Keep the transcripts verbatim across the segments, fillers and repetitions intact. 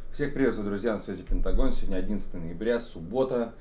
Всех приветствую, друзья, на связи Пентагон. Сегодня одиннадцатое ноября, суббота.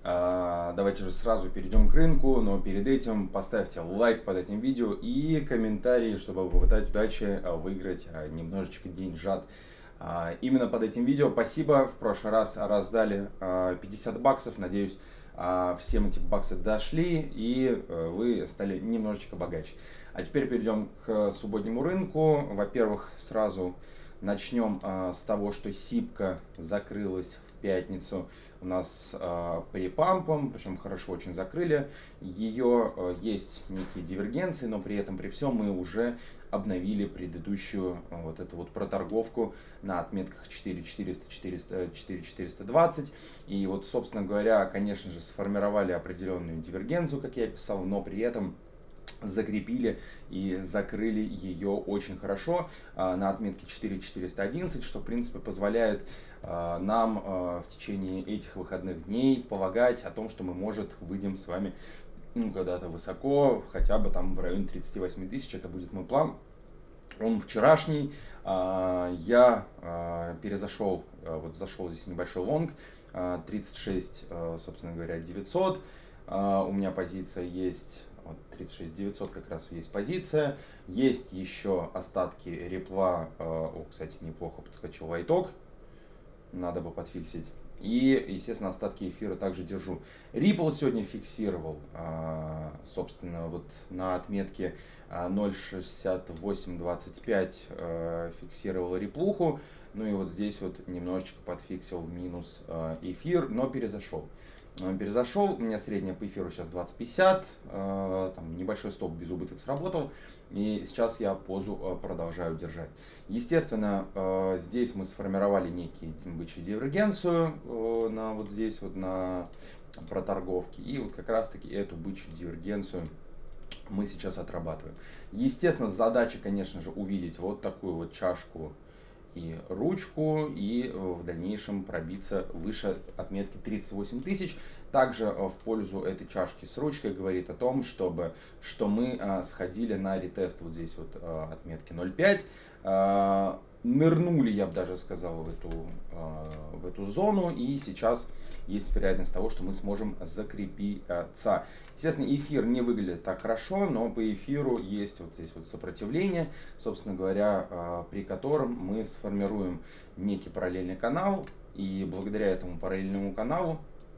А, Давайте же сразу перейдем к рынку, но перед этим поставьте лайк под этим видео и комментарий, чтобы попытать удачи а, выиграть а, немножечко деньжат. А, Именно под этим видео. Спасибо. В прошлый раз раздали а, пятьдесят баксов. Надеюсь, а, всем эти баксы дошли и а, вы стали немножечко богаче. А теперь перейдем к субботнему рынку. Во-первых, сразу начнем а, с того, что Сибка закрылась в пятницу у нас а, при пампом, причем хорошо очень закрыли. Ее а, есть некие дивергенции, но при этом при всем мы уже обновили предыдущую а, вот эту вот проторговку на отметках четыре четыреста, четыре четыреста двадцать. И вот, собственно говоря, конечно же, сформировали определенную дивергенцию, как я писал, но при этом закрепили и закрыли ее очень хорошо а, на отметке четыре четыреста одиннадцать, что в принципе позволяет а, нам а, в течение этих выходных дней полагать о том, что мы, может, выйдем с вами ну, когда-то высоко, хотя бы там в районе тридцати восьми тысяч. Это будет мой план. Он вчерашний. А, я а, перезашел, а, вот зашел здесь небольшой лонг, а, тридцать шесть, а, собственно говоря, девятьсот. А, у меня позиция есть. Вот тридцать шесть девятьсот как раз есть позиция. Есть еще остатки репла. О, кстати, неплохо подскочил лайток. Надо бы подфиксить. И, естественно, остатки эфира также держу. Ripple сегодня фиксировал, собственно, вот на отметке ноль шестьдесят восемь двадцать пять фиксировал реплуху. Ну и вот здесь вот немножечко подфиксил в минус эфир, но перезашел. Перезашел, у меня средняя по эфиру сейчас двадцать пятьдесят, там небольшой стоп без убыток сработал, и сейчас я позу продолжаю держать. Естественно, здесь мы сформировали некие бычью дивергенцию на вот здесь вот на проторговке, и вот как раз таки эту бычью дивергенцию мы сейчас отрабатываем. Естественно, задача, конечно же, увидеть вот такую вот чашку и ручку, и в дальнейшем пробиться выше отметки тридцать восемь тысяч. Также в пользу этой чашки с ручкой говорит о том, чтобы, что мы а, сходили на ретест вот здесь вот а, отметки ноль пять. А, нырнули, я бы даже сказал, в эту, а, в эту зону, и сейчас есть вероятность того, что мы сможем закрепиться. Естественно, эфир не выглядит так хорошо, но по эфиру есть вот здесь вот сопротивление, собственно говоря, при котором мы сформируем некий параллельный канал, и благодаря этому параллельному каналу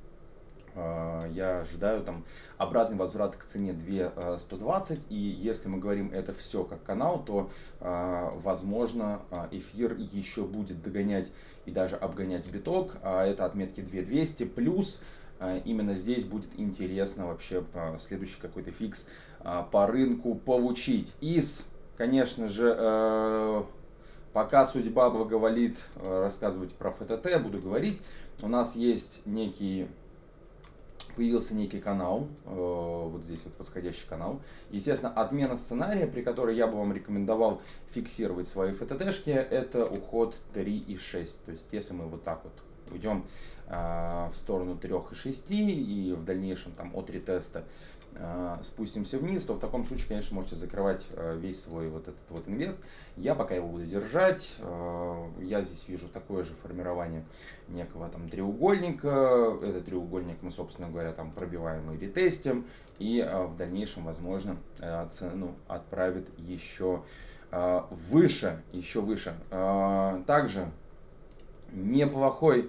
я ожидаю там обратный возврат к цене две тысячи сто двадцать, и если мы говорим это все как канал, то возможно эфир еще будет догонять и даже обгонять биток, а это отметки две тысячи двести плюс. Именно здесь будет интересно вообще следующий какой-то фикс по рынку получить. Из, конечно же, пока судьба благоволит рассказывать про эф тэ тэ, буду говорить. У нас есть некий Появился некий канал, вот здесь вот восходящий канал. Естественно, отмена сценария, при которой я бы вам рекомендовал фиксировать свои эф тэ тэ-шки, это уход три и шесть. То есть, если мы вот так вот уйдем в сторону три и шесть и в дальнейшем там от ретеста спустимся вниз, то в таком случае, конечно, можете закрывать весь свой вот этот вот инвест. Я пока его буду держать. Я здесь вижу такое же формирование некого там треугольника. Этот треугольник мы, собственно говоря, там пробиваем и ретестим. И в дальнейшем, возможно, цену отправит еще выше, еще выше. Также неплохой...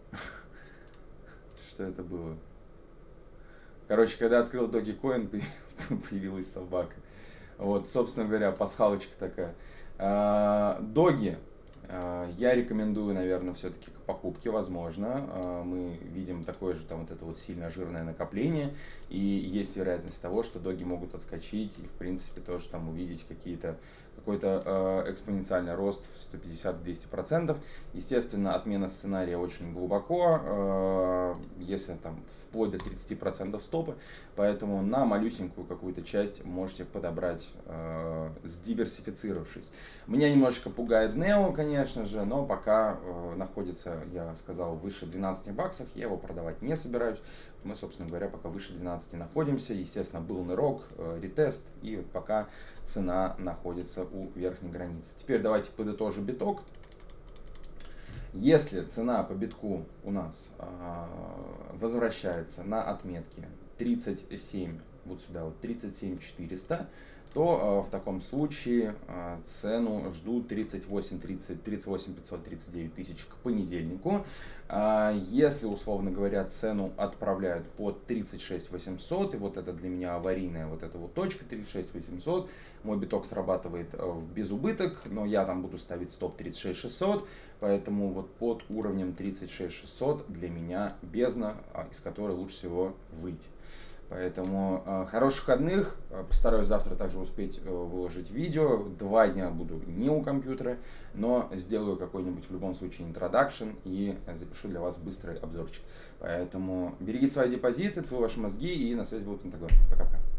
Что это было? Короче, когда открыл Dogecoin, появилась собака. Вот, собственно говоря, пасхалочка такая. Доги я рекомендую, наверное, все-таки к покупке, возможно. Мы видим такое же там вот это вот сильно жирное накопление. И есть вероятность того, что доги могут отскочить и, в принципе, тоже там увидеть какие-то какой-то э, экспоненциальный рост в сто пятьдесят — двести процентов. Естественно, отмена сценария очень глубоко, э, если там вплоть до тридцати процентов стопы, поэтому на малюсенькую какую-то часть можете подобрать, э, сдиверсифицировавшись. Меня немножечко пугает нео, конечно же, но пока э, находится, я сказал, выше двенадцати баксов, я его продавать не собираюсь. Мы, собственно говоря, пока выше двенадцати находимся. Естественно, был нырок, э, ретест, и вот пока цена находится у верхней границы. Теперь давайте подытожим биток. Если цена по битку у нас а, возвращается на отметке тридцать семь, вот сюда вот тридцать семь четыреста, то э, в таком случае э, цену жду тридцать восемь тридцать, тридцать восемь пятьсот, тридцать девять тысяч к понедельнику. А если, условно говоря, цену отправляют под тридцать шесть восемьсот, и вот это для меня аварийная вот эта вот точка тридцать шесть восемьсот, мой биток срабатывает э, в безубыток, но я там буду ставить стоп тридцать шесть шестьсот, поэтому вот под уровнем тридцать шесть шестьсот для меня бездна, из которой лучше всего выйти. Поэтому э, хороших выходных. Постараюсь завтра также успеть э, выложить видео. Два дня буду не у компьютера, но сделаю какой-нибудь в любом случае интродакшн и запишу для вас быстрый обзорчик. Поэтому берегите свои депозиты, целую ваши мозги, и на связи будет Пентагон. Пока-пока.